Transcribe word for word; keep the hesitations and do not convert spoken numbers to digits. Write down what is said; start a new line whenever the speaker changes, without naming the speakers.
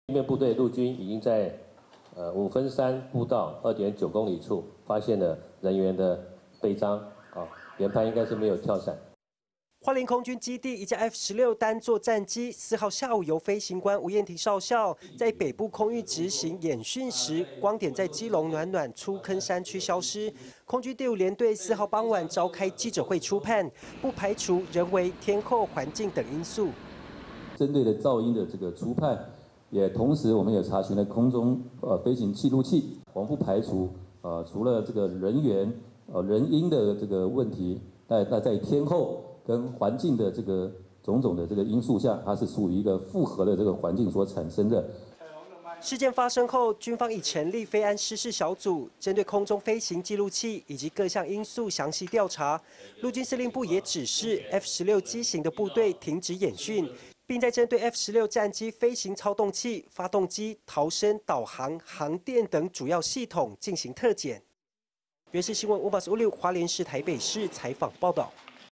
地面部队陆军已经在呃五分山步道二点九公里处发现了人员的背章，啊，研判应该是没有跳伞。
花莲空军基地一架 F 十六单座战机，四号下午由飞行官吴彦廷少校在北部空域执行演训时，光点在基隆暖暖出坑山区消失。空军第五联队四号傍晚召开记者会初判，不排除人为、天候、环境等因素。
针对的噪音的这个初判，也同时我们也查询了空中呃飞行记录器，我们不排除呃除了这个人员呃人因的这个问题，那那在天候。 跟环境的这个种种的这个因素下，它是属于一个复合的这个环境所产生的。
事件发生后，军方已成立飞安失事小组，针对空中飞行记录器以及各项因素详细调查。陆军司令部也指示 F 十六机型的部队停止演训，并在针对 F 十六战机飞行操纵器、发动机、逃生、导航、航电等主要系统进行特检。原视新闻五八五六花莲市台北市采访报道。